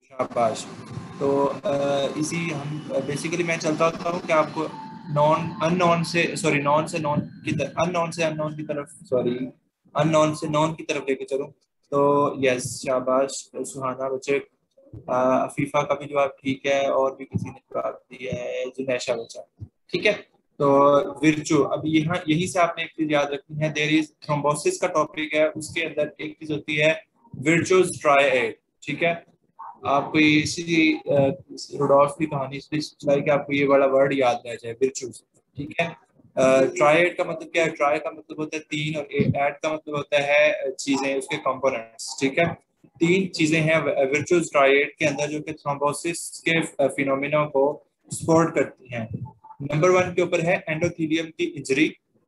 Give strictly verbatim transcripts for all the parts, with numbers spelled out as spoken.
शाबाश। तो अ, इसी हम बेसिकली मैं चलता होता हूँ कि आपको नॉन अननोन से सॉरी नॉन से नॉन की तरफ अननोन से अननोन की तरफ सॉरी अननोन से नॉन की तरफ लेके चलूँ। तो यस शाबाश सुहाना बच्चे। अ, अफीफा का भी जवाब ठीक है और भी किसी ने जवाब दिया है जुनैशा बच्चा। ठीक है। तो विर्चु अब यहाँ यही से आपने एक चीज याद रखनी है। देयर इज थ्रोम्बोसिस का टॉपिक है, उसके अंदर एक चीज होती है विर्चुअस ट्रायड। ठीक है। आपको ये इसी रुडोल्फ की कहानी इसलिए चलाई कि आपको ये वाला वर्ड याद रह जाए विर्चुअस। ठीक है। ट्रायड का मतलब क्या है? ट्राई का मतलब होता है तीन और एड का मतलब होता है चीजें, उसके कंपोनेंट्स। ठीक है। तीन चीजें हैं विर्चुअस ट्रायड के अंदर जो कि थ्रोम्बोसिस के फिनोमिना को सपोर्ट करती हैं। नंबर वन के ऊपर है एंडोथेलियम की इंजरी।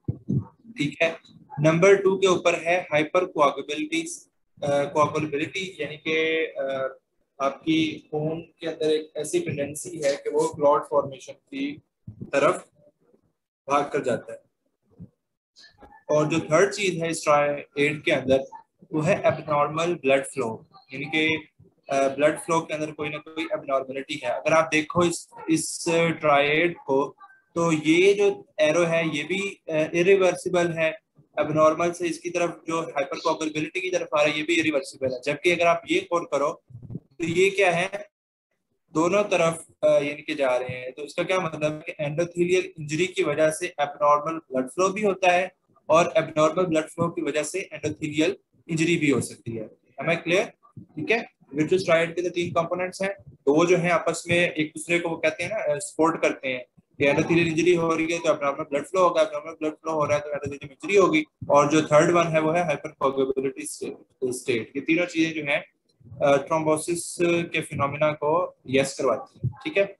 ठीक है। नंबर टू के ऊपर है हाइपर कोआगुबिलिटी कोआगुबिलिटी यानी कि आपकी खून के अंदर एक ऐसी टेंडेंसी है कि वो क्लॉट फॉर्मेशन की तरफ भाग कर जाता है। और जो थर्ड चीज है इस ट्रायड के अंदर वो है एबनॉर्मल ब्लड फ्लो, यानी कि ब्लड फ्लो के अंदर कोई ना कोई एबनॉर्मलिटी है। अगर आप देखो इस इस ट्रायड को, तो ये जो एरो है ये भी इरिवर्सिबल है। एबनॉर्मल से इसकी तरफ जो हाइपर कोआगुलेबिलिटी की तरफ आ रहा है ये भी इरिवर्सिबल है। जबकि अगर आप ये गौर करो तो ये क्या है, दोनों तरफ यानी कि जा रहे हैं। तो इसका क्या मतलब है कि एंडोथेलियल इंजरी की वजह से एबनॉर्मल ब्लड फ्लो भी होता है और एबनॉर्मल ब्लड फ्लो की वजह से एंडोथेलियल इंजरी भी हो सकती है। हमें क्लियर? ठीक है। विट्रोस ट्रायड के तीन कंपोनेंट्स हैं, दो जो हैं आपस में एक दूसरे को वो कहते हैं ना सपोर्ट करते हैं कि एंडोथेलियल इंजरी हो रही है तो एबनॉर्मल ब्लड फ्लो होगा, एबनॉर्मल ब्लड फ्लो हो रहा है तो एंडोथेलियल इंजरी होगी। और जो थर्ड वन है वो है हाइपर कोआगुलेबिलिटी स्टेट। ये तीनों चीजें जो हैं ट्रोम्बोसिस के फिनोमिना को यस करवाती है। ठीक है।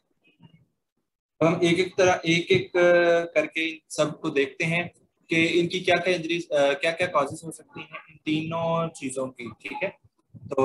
तो हम एक एक तरह एक एक करके सबको देखते हैं कि इनकी क्या क्या इंजरीज क्या क्या कॉजेस हो सकती हैं इन तीनों चीजों की। ठीक है। तो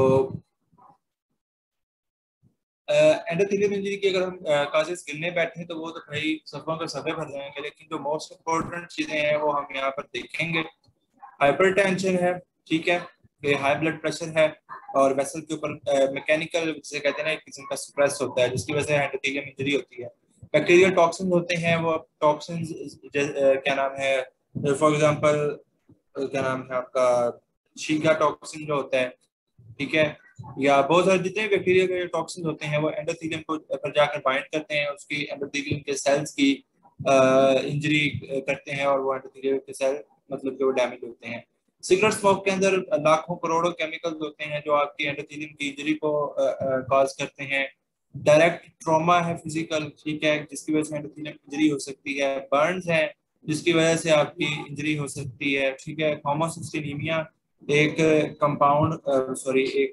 एंडोथेलियल इंजरी की अगर हम कॉजेस गिनने बैठे तो वो तो भाई सफों के सफे भर जाएंगे, लेकिन जो मोस्ट इम्पोर्टेंट चीजें हैं वो हम यहाँ पर देखेंगे। हाइपरटेंशन है। ठीक है। ये हाई ब्लड प्रेशर है और वेसल के ऊपर मैकेनिकल जिसे कहते हैं ना एक किस्म का स्ट्रेस होता है जिसकी वजह से एंडोथेलियम इंजरी होती है। बैक्टीरियल टॉक्सिन होते हैं, वो टॉक्सिन क्या नाम है, फॉर एग्जांपल क्या नाम है आपका शीगा टॉक्सिन जो होता है। ठीक है। या बहुत सारे जितने बैक्टीरिया के टॉक्सिन होते हैं वो एंडोथेलियम को पर जाकर बाइंड करते हैं, उसकी एंडोथेलियम के सेल्स की इंजरी करते हैं और वो एंडोथेलियम के सेल मतलब कि वो डैमेज होते हैं। सिगरेट स्मोक के अंदर लाखों करोड़ों केमिकल्स होते हैं जो आपकी एंडोथेलियम की इंजरी को कॉज करते हैं। डायरेक्ट ट्रॉमा है फिजिकल, ठीक है, जिसकी वजह से एंडोथेलियम इंजरी हो सकती है। बर्न्स है जिसकी वजह से आपकी इंजरी हो सकती है। ठीक है। होमोसिस्टेनीमिया एक कंपाउंड सॉरी एक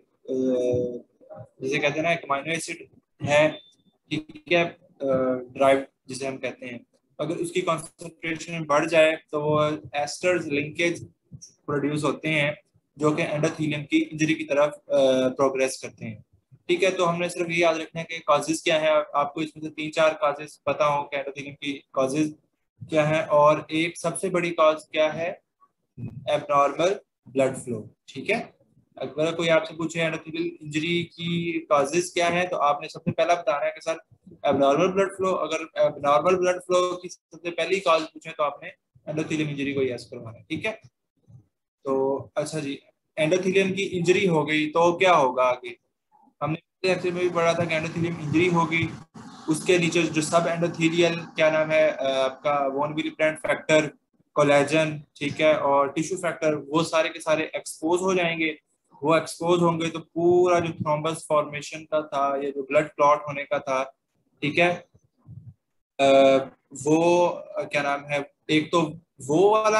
जिसे कहते हैं ना एक अमीनो एसिड है। ठीक है। ड्राइव जिसे हम कहते हैं, अगर उसकी कॉन्सेंट्रेशन बढ़ जाए तो वो एस्टर्स लिंकेज प्रोड्यूस होते हैं जो कि एंडोथेलियम की इंजरी की तरफ प्रोग्रेस करते हैं। ठीक है। तो हमने सिर्फ ये याद रखना है कि कॉजेज क्या है, आपको इसमें से तीन चार कॉजेज पता हो कि एंडोथेलियम की कॉजेज क्या है, और एक सबसे बड़ी कॉज क्या है, एबनॉर्मल ब्लड फ्लो। ठीक है। अगर कोई आपसे पूछे एंडोथेलियल इंजरी की कॉजेज क्या है तो आपने सबसे पहला बताना है कि सर एबनॉर्मल ब्लड फ्लो। अगर एबनॉर्मल ब्लड फ्लो की सबसे पहली कॉज पूछे तो आपने एंडोथेलियल इंजरी को यस करवाना है। ठीक है। तो अच्छा जी, एंडोथेलियम की इंजरी हो गई तो क्या होगा आगे? हमने लेक्चर में भी पढ़ा था कि एंडोथेलियम इंजरी होगी, उसके नीचे जो सब एंडोथेलियल क्या नाम है आपका von Willebrand factor, collagen, ठीक है, और टिश्यू फैक्टर, वो सारे के सारे एक्सपोज हो जाएंगे। वो एक्सपोज होंगे तो पूरा जो थ्रोम्बस फॉर्मेशन का था या जो ब्लड क्लॉट होने का था, ठीक है, आ, वो क्या नाम है, एक तो वो वाला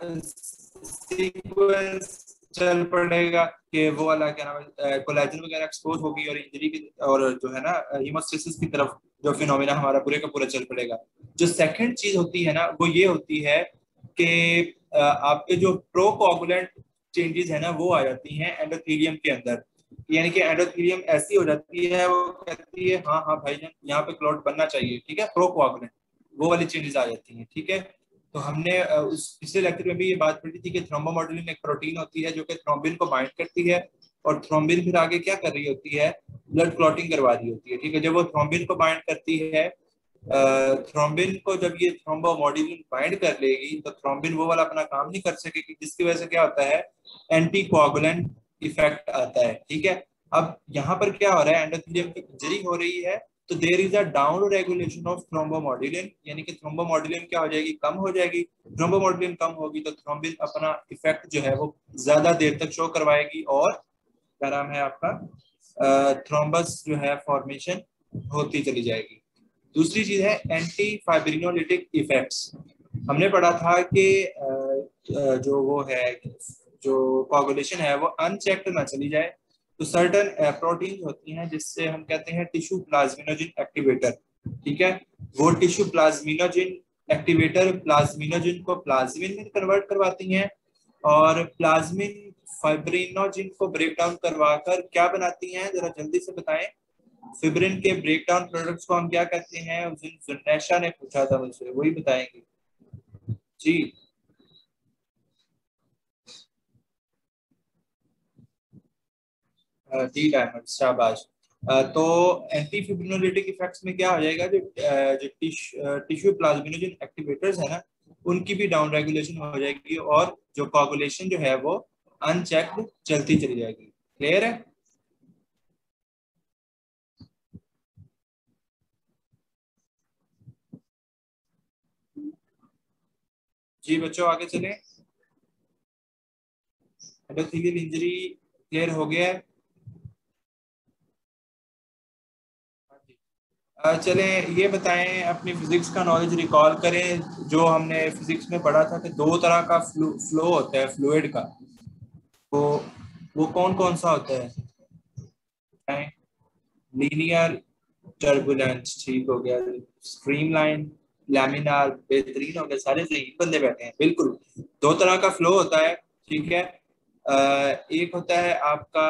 सीक्वेंस चल पड़ेगा कि वो वाला क्या नाम है कोलेजन वगैरह एक्सपोज होगी और इंजरी की और जो है ना हीमोस्टेसिस की तरफ जो फिनोमिना हमारा पूरे का पूरा चल पड़ेगा। जो सेकंड चीज होती है ना वो ये होती है कि आपके जो प्रोकोगुलेंट चेंजेस है ना वो आ जाती हैं एंडोथेलियम के अंदर। यानी कि एंडोथेलियम ऐसी हो जाती है, वो कहती है हाँ हाँ भाईजान यहाँ पे क्लॉट बनना चाहिए। ठीक है। प्रोकोगुलेंट वो वाली चेंजेस आ जाती हैं। ठीक है। तो हमने उस पिछले लेक्चर में भी ये बात पढ़ी थी कि थ्रोम्बोमोडुलिन एक प्रोटीन होती है जो कि थ्रोम्बिन को बाइंड करती है और थ्रोम्बिन फिर आगे क्या कर रही होती है, ब्लड क्लॉटिंग करवा दी होती है, ठीक है। जब वो थ्रोम्बिन को बाइंड करती है, थ्रोम्बिन को जब ये थ्रोम्बोमोडुलिन बाइंड कर लेगी तो थ्रोम्बिन वो वाला अपना काम नहीं कर सकेगी, जिसकी वजह से क्या होता है, एंटी कोआगुलेंट इफेक्ट आता है, ठीक है। अब यहाँ पर क्या हो रहा है, एंडोथेलियम की इंजरी हो रही है तो there is a down regulation of thrombomodulin, यानी कि थ्रोम्बोमोडुलिन क्या हो जाएगी, कम हो जाएगी। थ्रोम्बोमोडुलिन कम होगी तो थ्रोम्बिन अपना इफेक्ट जो है वो ज्यादा देर तक शो करवाएगी और क्या नाम है आपका, थ्रोम्बस जो है फॉर्मेशन होती चली जाएगी। दूसरी चीज है एंटी फाइब्रिनोलिटिक इफेक्ट्स। हमने पढ़ा था कि जो वो है, जो कोगुलेशन है वो अनचेक्ड ना चली जाए, तो सर्टन प्रोटीन होती हैं जिससे हम कहते हैं टिश्यू प्लाज्मिनोजिन एक्टिवेटर, ठीक है। वो टिश्यू प्लाज्मिनोजिन एक्टिवेटर प्लाज्मिनोजिन को प्लाज्मिन में कन्वर्ट करवाती हैं और प्लाज्मिन फाइब्रिनोजिन को ब्रेक डाउन करवाकर क्या बनाती हैं, जरा जल्दी से बताएं। फिब्रिन के ब्रेक डाउन प्रोडक्ट्स को हम क्या कहते हैं, उस दिन जुन्नेशा ने पूछा था मुझसे, वही बताएंगे जी। डी डायमंड, शाबाश। तो एंटी फिब्रिनोलिटिक इफेक्ट्स में क्या हो जाएगा, जो जो टिश्यू प्लाज्मिनोजिन एक्टिवेटर्स है ना, उनकी भी डाउन रेगुलेशन हो जाएगी और जो कोगुलेशन जो है वो अनचेक्ड चलती चली जाएगी। क्लियर है? जी बच्चों आगे चलें। एंडोथेलियल इंजरी क्लियर हो गया है? चलें ये बताएं, अपनी फिजिक्स का नॉलेज रिकॉल करें। जो हमने फिजिक्स में पढ़ा था कि दो तरह का फ्लो फ्लो होता है फ्लूइड का, वो वो कौन कौन सा होता है? लीनियर, टर्बुलेंस, ठीक हो गया। स्ट्रीमलाइन, लैमिनार, बेहतरीन हो गया, सारे सही बंदे बैठे हैं बिल्कुल। दो तरह का फ्लो होता है, ठीक है। आ, एक होता है आपका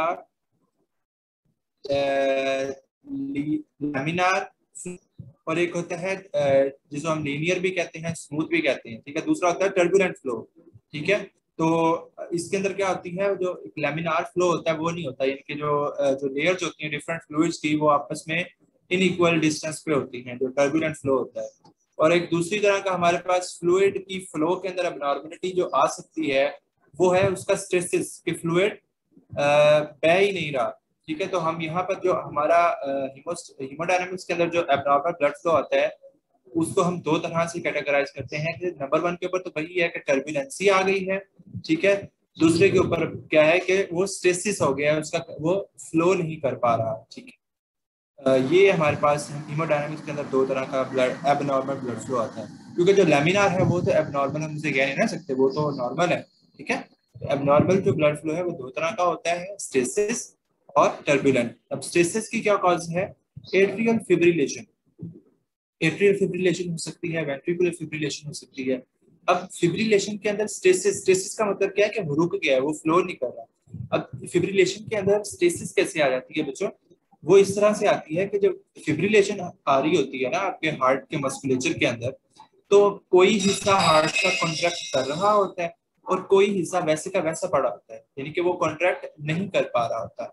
लैमिनार और एक होता है जिसको हम लीनियर भी कहते हैं, स्मूथ भी कहते हैं, ठीक है। दूसरा होता है टर्बुलेंट फ्लो, ठीक है। तो इसके अंदर क्या होती है, जो लैमिनार फ्लो होता है वो नहीं होता, यानी कि जो जो लेयर्स होती हैं डिफरेंट फ्लूइड्स की वो आपस में इनइक्वल डिस्टेंस पे होती हैं, जो टर्बुलेंट फ्लो होता है। और एक दूसरी तरह का हमारे पास फ्लूइड की फ्लो के अंदर अबनॉर्मलिटी जो आ सकती है वो है उसका स्ट्रेसिस, कि फ्लूइड बह ही नहीं रहा, ठीक है। तो हम यहाँ पर जो हमारा हीमोडायनामिक्स के अंदर जो एब्नॉर्मल ब्लड फ्लो आता है उसको हम दो तरह से कैटेगराइज करते हैं। कि नंबर वन के ऊपर तो वही है कि टर्बुलेंसी आ गई है, ठीक है। दूसरे के ऊपर क्या है कि वो स्ट्रेसिस हो गया है, उसका वो फ्लो नहीं कर पा रहा, ठीक है। अ, ये हमारे पास हीमोडायनामिक्स के अंदर दो तरह का ब्लड एबनॉर्मल ब्लड फ्लो आता है, क्योंकि जो लैमिनार है वो तो एबनॉर्मल हम उसे कह नहीं ना सकते, वो तो नॉर्मल है, ठीक है। एबनॉर्मल जो ब्लड फ्लो है वो दो तरह का होता है, स्टेसिस और टर्बुलेंट। अब स्टेसिस की क्या कॉज है? एट्रियल फिब्रिलेशन, एट्रियल फिब्रिलेशन हो सकती है, वेंट्रिकुलर फिब्रिलेशन हो सकती है। अब फिब्रिलेशन के अंदर स्टेसिस, स्टेसिस का मतलब क्या है कि वो रुक गया है, वो फ्लो नहीं कर रहा। अब फिब्रिलेशन के अंदर स्टेसिस कैसे आ जाती है बच्चों? वो इस तरह से आती है कि जब फिब्रिलेशन आ रही होती है ना आपके हार्ट के मस्कुलेचर के अंदर, तो कोई हिस्सा हार्ट का कॉन्ट्रैक्ट कर रहा होता है और कोई हिस्सा वैसे का वैसा पड़ा होता है, यानी कि वो कॉन्ट्रैक्ट नहीं कर पा रहा होता।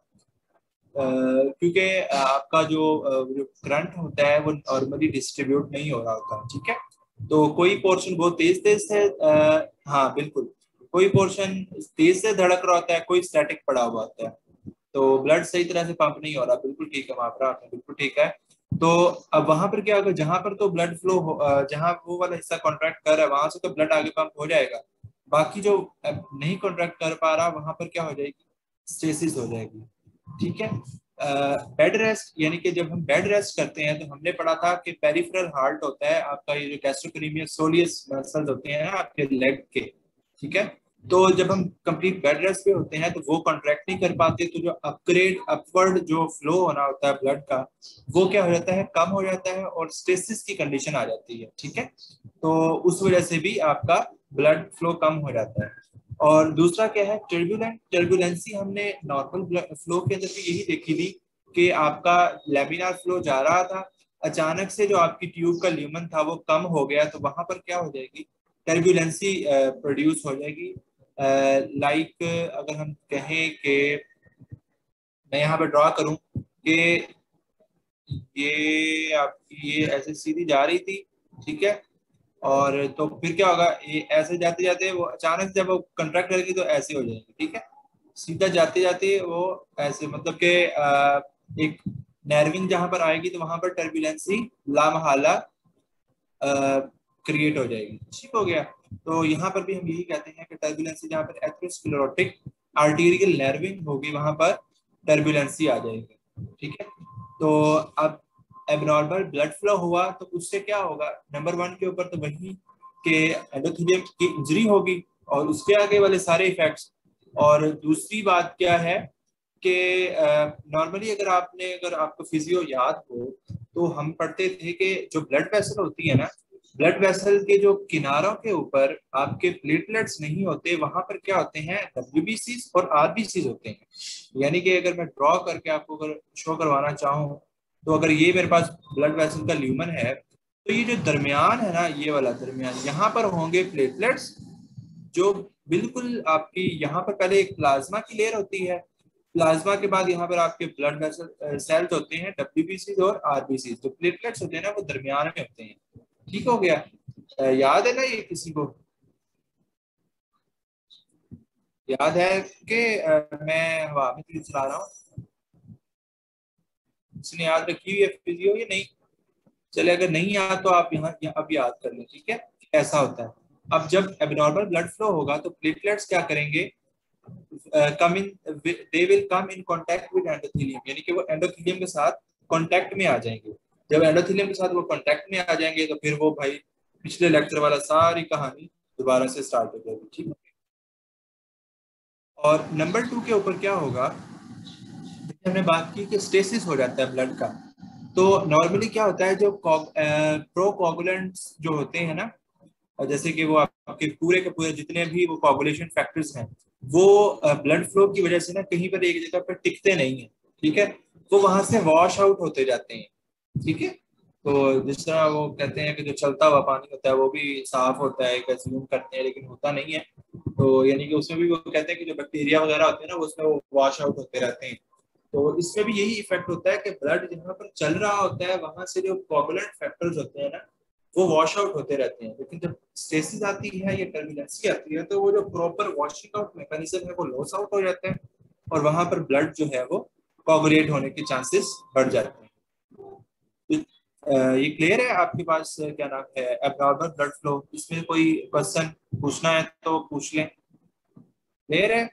क्योंकि आपका जो जो करंट होता है वो नॉर्मली डिस्ट्रीब्यूट नहीं हो रहा होता, ठीक है। तो कोई पोर्शन बहुत तेज तेज से आ, हाँ बिल्कुल, कोई पोर्शन तेज से धड़क रहा होता है, कोई स्टैटिक पड़ा हुआ होता है। तो ब्लड सही तरह से पंप नहीं हो रहा, बिल्कुल ठीक है मात्रा आपने बिल्कुल ठीक है। तो अब वहां पर क्या होगा, जहां पर तो ब्लड फ्लो जहां वो वाला हिस्सा कॉन्ट्रैक्ट कर रहा है वहां से तो ब्लड आगे पंप हो जाएगा, बाकी जो नहीं कॉन्ट्रैक्ट कर पा रहा वहां पर क्या हो जाएगी, स्टेसिस हो जाएगी, ठीक है। बेड रेस्ट, यानी कि जब हम बेड रेस्ट करते हैं तो हमने पढ़ा था कि पेरिफेरल हार्ट होता है आपका, ये जो गैस्ट्रोपेनिमियस सोलियस मसल्स होते हैं ना आपके लेग के, ठीक है। तो जब हम कंप्लीट बेड रेस्ट पे होते हैं तो वो कॉन्ट्रैक्ट नहीं कर पाते, तो जो अपग्रेड अपवर्ड जो फ्लो होना होता है ब्लड का वो क्या हो जाता है, कम हो जाता है और स्टेसिस की कंडीशन आ जाती है, ठीक है। तो उस वजह से भी आपका ब्लड फ्लो कम हो जाता है। और दूसरा क्या है, टर्बुलेंट, टर्बुलेंसी हमने नॉर्मल फ्लो के अंदर भी यही देखी थी कि आपका लेमिनार फ्लो जा रहा था, अचानक से जो आपकी ट्यूब का ल्यूमन था वो कम हो गया, तो वहां पर क्या हो जाएगी, टर्बुलेंसी प्रोड्यूस हो जाएगी। लाइक अगर हम कहें कि मैं यहाँ पे ड्रॉ करूं कि ये आपकी ये ऐसे सीधी जा रही थी, ठीक है, और तो फिर क्या होगा, ये ऐसे जाते जाते वो अचानक से जब वो कंट्रैक्ट करेगी तो ऐसे हो जाएगी, ठीक है। सीधा जाते जाते वो ऐसे, मतलब कि अ, एक नैरविंग जहां पर आएगी तो वहां पर टर्बुलेंसी लामहला क्रिएट हो जाएगी, ठीक हो गया। तो यहाँ पर भी हम यही कहते हैं कि टर्बुलेंसी जहाँ पर एथेरोस्क्लेरोटिक आर्टीरियल नर्विंग होगी वहां पर टर्बुलेंसी आ जाएगी, ठीक है। तो अब एबनॉर्मल ब्लड फ्लो हुआ तो उससे क्या होगा, नंबर वन के ऊपर तो वही कि एंडोथेलियम की इंजरी होगी और उसके आगे वाले सारे इफेक्ट्स। और दूसरी बात क्या है कि नॉर्मली अगर आपने अगर आपको फिजियो याद हो तो हम पढ़ते थे कि जो ब्लड वेसल होती है ना, ब्लड वेसल के जो किनारों के ऊपर आपके प्लेटलेट्स नहीं होते, वहां पर क्या होते हैं, डब्ल्यूबीसीज और आरबीसीज होते हैं। यानी कि अगर मैं ड्रॉ करके आपको अगर शो करवाना चाहूँ तो अगर ये मेरे पास ब्लड वेसल का ल्यूमन है तो ये जो दरमियान है ना, ये वाला दरमियान, यहाँ पर होंगे प्लेटलेट्स जो बिल्कुल आपकी, यहाँ पर पहले एक प्लाज्मा की लेयर होती है, प्लाज्मा के बाद यहाँ पर आपके ब्लड वेसल सेल्स होते हैं डब्ल्यूबीसी और आरबीसी, जो प्लेटलेट्स होते हैं ना वो दरमियान में होते हैं, ठीक हो गया। अ, याद है ना ये किसी को, याद है कि अ, मैं हवा में तीर चला रहा हूँ, इसने याद रखी हुई है फिजियो ये नहीं, चले अगर नहीं याद तो आप यहाँ यहाँ अब याद कर लें, ठीक है। ऐसा होता है, अब जब एबनॉर्मल ब्लड फ्लो होगा तो प्लेटलेट्स क्या करेंगे, come in, they will come in contact with endothelium, यानी कि वो एंडोथेलियम के साथ कांटेक्ट में आ जाएंगे। जब एंडोथेलियम के साथ वो कांटेक्ट में आ जाएंगे तो फिर वो भाई पिछले लेक्चर वाला सारी कहानी दोबारा से स्टार्ट हो जाएगी, ठीक है। और नंबर टू के ऊपर क्या होगा, हमने बात की कि स्टेसिस हो जाता है ब्लड का। तो नॉर्मली क्या होता है, जो प्रोकोगुलेंट्स जो होते हैं ना, जैसे कि वो आपके पूरे के पूरे जितने भी वो कोगुलेशन फैक्टर्स हैं, वो ब्लड फ्लो की वजह से ना कहीं पर एक जगह पर टिकते नहीं है, ठीक है, वो वहां से वॉश आउट होते जाते हैं, ठीक है। तो जिस तरह वो कहते हैं कि जो चलता हुआ पानी होता है वो भी साफ होता है, एक assume करते हैं, लेकिन होता नहीं है। तो यानी कि उसमें भी वो कहते हैं कि जो बैक्टीरिया वगैरह होते हैं ना, वो उसमें वो वॉश आउट होते रहते हैं। तो इसमें भी यही इफेक्ट होता है कि ब्लड जहाँ पर चल रहा होता है वहां से जो कोगुलेंट फैक्टर्स होते हैं ना, वो वॉश आउट होते रहते हैं। लेकिन जब स्टेसिस आती है या टर्बुलेंसी आती है तो वो जो प्रॉपर वॉशिंग आउट मैकेनिज्म है वो लॉस आउट हो जाता है और वहां पर ब्लड जो है वो कोगुलेट होने के चांसेस बढ़ जाते हैं। तो, अ, ये क्लियर है आपके पास, अ, क्या नाम है, एब्नॉर्मल ब्लड फ्लो, इसमें कोई क्वेश्चन पूछना है तो पूछ लें, क्लियर है।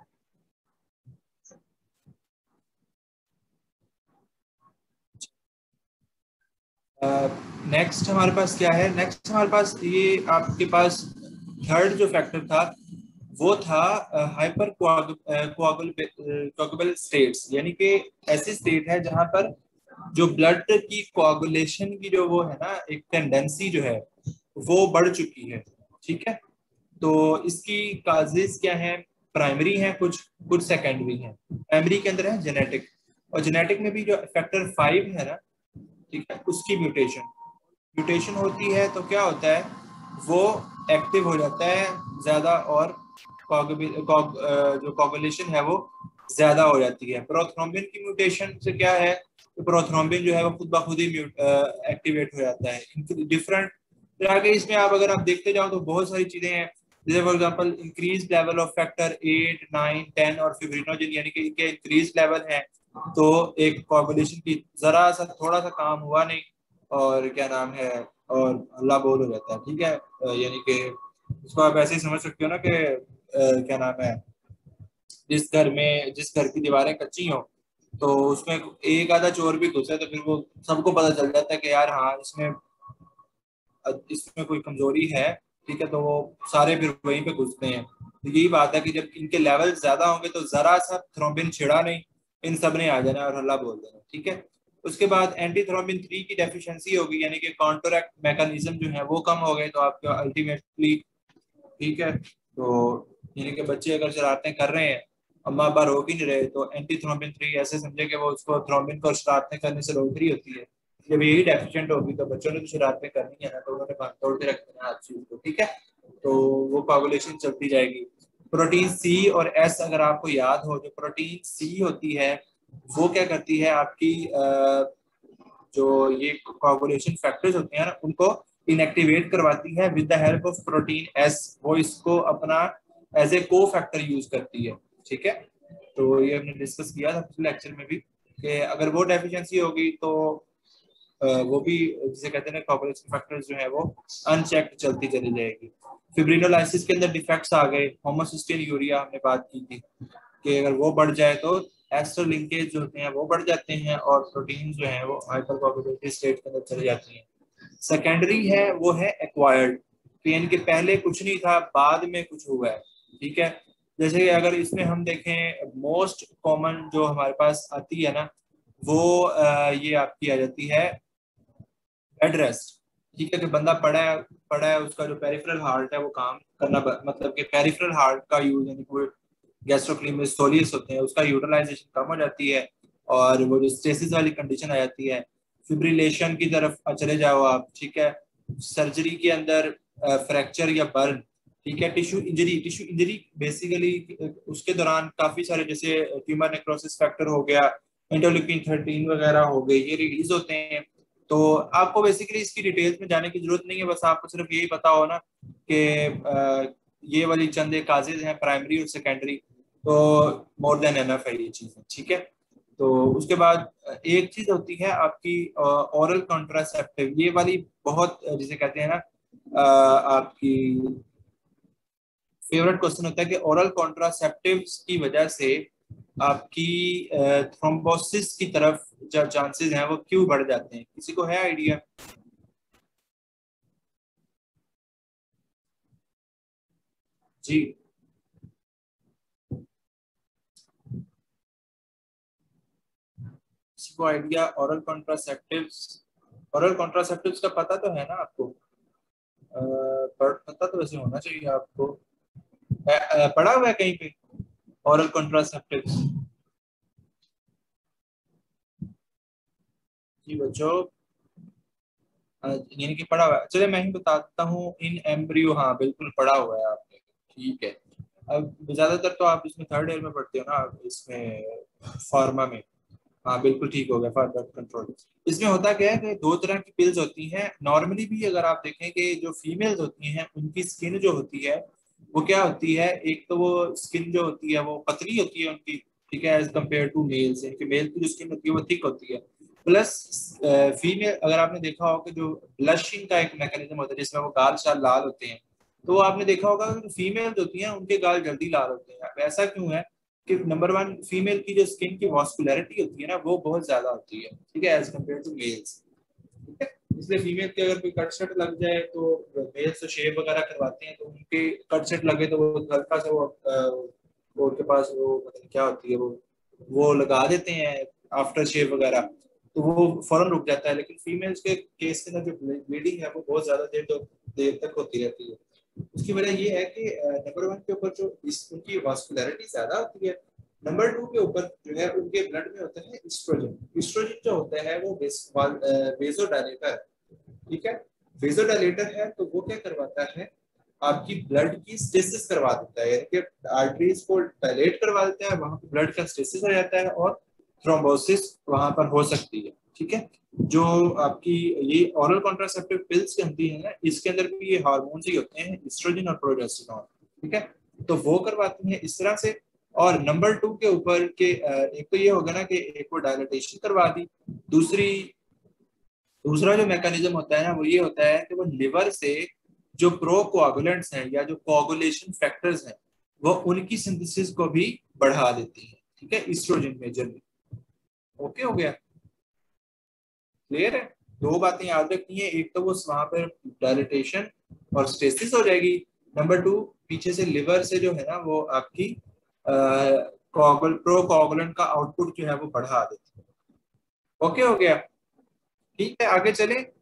नेक्स्ट हमारे पास क्या है, नेक्स्ट हमारे पास ये आपके पास थर्ड जो फैक्टर था वो था हाइपर कोआगुलेबल स्टेट्स, यानी कि ऐसी स्टेट है जहां पर जो ब्लड की कोआगुलेशन की जो वो है ना एक टेंडेंसी जो है वो बढ़ चुकी है, ठीक है। तो इसकी काजेस क्या है, प्राइमरी है कुछ, कुछ सेकेंडरी है। प्राइमरी के अंदर है जेनेटिक, और जेनेटिक में भी जो फैक्टर फाइव है ना, ठीक है, उसकी म्यूटेशन, म्यूटेशन होती है तो क्या होता है, वो एक्टिव हो जाता है ज्यादा और coagul- coag- अ, जो कोगुलेशन है वो ज्यादा हो जाती है। प्रोथ्रोम्बिन की म्यूटेशन से क्या है, तो प्रोथ्रोम्बिन जो है वो खुद ब खुद ही एक्टिवेट हो जाता है। डिफरेंट आगे इसमें आप अगर आप देखते जाओ तो बहुत सारी चीजें हैं, जैसे for example increase level of factor eight nine ten और फिब्रिनोजन, यानी कि इनके इंक्रीज लेवल है तो एक कोगुलेशन की जरा सा थोड़ा सा काम हुआ नहीं और क्या नाम है, और अल्लाह बोल हो जाता है, ठीक है। अ, यानी कि इसको आप ऐसे ही समझ सकते हो ना कि अ, क्या नाम है, जिस घर में जिस घर की दीवारें कच्ची हो तो उसमें एक आधा चोर भी घुसे तो फिर वो सबको पता चल जाता है कि यार हाँ इसमें इसमें कोई कमजोरी है, ठीक है, तो वो सारे फिर वहीं पे घुसते हैं। तो यही बात है कि जब इनके लेवल ज्यादा होंगे तो जरा सा थ्रोम्बिन छिड़ा नहीं, इन सब ने आ जाना और हल्ला बोल देना, ठीक है। उसके बाद एंटी थ्रोम्बिन थ्री की डेफिशिएंसी होगी, यानी कि कॉन्ट्रैक्ट मैकेनिज्म जो है वो कम हो गए तो आपका अल्टीमेटली, ठीक है, तो यानी कि बच्चे अगर शरारतें कर रहे हैं अम्मा अब्बा रोक ही नहीं रहे तो एंटी थ्रोम्बिन थ्री ऐसे समझे कि वो उसको थ्रोम्बिन को शरारतें करने से रोक रही होती है। जब यही डेफिशिएंट होगी तो बच्चों ने तो शरारतें करनी है ना, तो उन्होंने बांध तोड़ के रख देना हर चीज को, ठीक है, तो वो कोगुलेशन चलती जाएगी। प्रोटीन सी और एस अगर आपको याद हो, जो प्रोटीन सी होती है वो क्या करती है आपकी जो ये कोआगुलेशन फैक्टर्स होते हैं ना उनको इनएक्टिवेट करवाती है with the help of protein S. वो इसको अपना एज ए को फैक्टर यूज करती है। ठीक है, तो ये हमने डिस्कस किया था पिछले लेक्चर में भी कि अगर वो डेफिशिएंसी होगी तो वो भी जिसे कहते हैं कोआगुलेशन फैक्टर्स जो है वो अनचेक्ड चलती चली जाएगी। फिब्रिनोलाइसिस के अंदर डिफेक्ट्स आ गए, होमोसिस्टीन यूरिया हमने बात की थी कि अगर वो बढ़ जाए तो एस्टर लिंकेज जो होते हैं वो बढ़ जाते हैं और प्रोटीन जो है वो हाइपरकोआगुलेटेड स्टेट के अंदर चले जाती हैं। सेकेंडरी है वो है एक्वायर्ड, पेन के पहले कुछ नहीं था बाद में कुछ हुआ है। ठीक है, जैसे कि अगर इसमें हम देखें मोस्ट कॉमन जो हमारे पास आती है ना वो आ, ये आपकी आ जाती है बेड रेस्ट। ठीक है, कि बंदा पड़ा है पड़ा है उसका जो पेरिफेरल हार्ट है वो काम करना मतलब कि पेरिफेरल हार्ट का यूज यानी वो गैस्ट्रोक्लीमियस सोलियस होते हैं उसका यूटिलाइजेशन कम हो जाती है और वो जो स्टेसिस वाली कंडीशन आ जाती है। फिब्रिलेशन की तरफ चले जाओ आप। ठीक है, सर्जरी के अंदर फ्रैक्चर या बर्न। ठीक है, tissue injury tissue injury basically उसके दौरान काफी सारे जैसे ट्यूमर नेक्रोसिस फैक्टर हो गया, इंटरल्यूकिन थर्टीन वगैरह हो गए, ये रिलीज होते हैं। तो आपको बेसिकली इसकी डिटेल्स में जाने की जरूरत नहीं है, बस आपको सिर्फ यही पता हो ना कि ये वाली चंद एक काजेज हैं प्राइमरी और सेकेंडरी, तो मोर देन एनफ है ये चीजें। ठीक है, तो उसके बाद एक चीज होती है आपकी ओरल कॉन्ट्रासेप्टिव, ये वाली बहुत जिसे कहते हैं ना आपकी फेवरेट क्वेश्चन होता है कि ओरल कॉन्ट्रासेप्टिव्स की वजह से आपकी थ्रोम्बोसिस की तरफ जो चांसेस हैं वो क्यों बढ़ जाते हैं, किसी को है आइडिया? जी, किसी को idea? Oral contraceptives, oral contraceptives का पता तो है ना आपको? आ, पता तो वैसे होना चाहिए आपको, पढ़ा हुआ है कहीं पे ओरल कॉन्ट्रासेप्टिव्स? जी बच्चों, यानी कि पढ़ा हुआ है। चलिए मैं ही बताता हूँ, इन एम्ब्रियो, हाँ बिल्कुल पढ़ा हुआ है आपने। ठीक है, अब ज्यादातर तो आप इसमें थर्ड ईयर में पढ़ते हो ना इसमें फार्मा में। हाँ बिल्कुल ठीक हो गया, फॉर ब्लड कंट्रोल। इसमें होता क्या है कि दो तरह की पिल्स होती हैं नॉर्मली भी। अगर आप देखें कि जो फीमेल्स होती हैं उनकी स्किन जो होती है वो क्या होती है, एक तो वो स्किन जो होती है वो पतली होती है उनकी। ठीक है, एज कम्पेयर टू मेल्स, यानी कि मेल की जो स्किन होती है वो थिक होती है। प्लस फीमेल अगर आपने देखा हो कि जो ब्लशिंग का एक मैकेनिज्म होता है जिसमें वो गाल शाल लाल होते हैं, तो आपने देखा होगा कि फीमेल होती हैं उनके गाल जल्दी लाल होते हैं। ऐसा क्यों है कि नंबर वन, फीमेल की जो स्किन की वॉस्कुलरिटी होती है ना वो बहुत ज्यादा होती है। ठीक है, एज कम्पेयर टू मेल्स। ठीक है, इसलिए फीमेल के अगर कोई कट शट लग जाए तो मेल्स तो शेव वगैरह करवाते हैं, तो उनके कट शट लगे तो वो हल्का सा वो वो उनके पास वो मतलब क्या होती है वो वो लगा देते हैं आफ्टर शेव वगैरह, तो वो फौरन रुक जाता है। लेकिन फीमेल्स के केस के अंदर जो ब्लीडिंग है वो बहुत ज्यादा देर तो देर तक होती रहती है। उसकी वजह ये है कि नंबर वन के ऊपर जो इस उनकी वास्कुलरिटी ज्यादा होती है, नंबर टू के ऊपर जो है उनके ब्लड में होता है एस्ट्रोजन। एस्ट्रोजन जो होता है वो वेसोडाइलेटर। ठीक है, वेसोडाइलेटर है तो वो क्या करवाता है, आपकी ब्लड की स्टेसिस करवा देता है, यानी कि आर्टरीज को डायलेट करवा देता है, वहां पे ब्लड का स्टेसिस हो जाता है और थ्रोम्बोसिस वहां पर हो सकती है। ठीक है, जो आपकी ये ओरल कॉन्ट्रासेप्टिव पिल्स बनती है ना इसके अंदर भी ये हार्मोन्स ही होते हैं, एस्ट्रोजन और प्रोजेस्टेरोन। ठीक है, तो वो करवाती हैं इस तरह से। और नंबर टू के ऊपर के एक तो ये होगा ना कि एक वो डायलिटेशन करवा दी, दूसरी दूसरा जो मैकेनिज्म होता है ना वो ये होता है कि वो लिवर से जो प्रो कोआगुलेंट्स हैं या जो कोआगुलेशन फैक्टर्स हैं वो उनकी सिंथेसिस को भी बढ़ा देती है। ठीक है, एस्ट्रोजन मेजरली। ओके हो गया, क्लियर है? दो बातें याद रखनी है, एक तो वो वहां पर डायलिटेशन और स्टेसिस हो जाएगी, नंबर टू पीछे से लिवर से जो है ना वो आपकी कोआगुल प्रो कोआगुलेंट का आउटपुट जो है वो बढ़ा देती है। ओके हो गया, ठीक है आगे चले।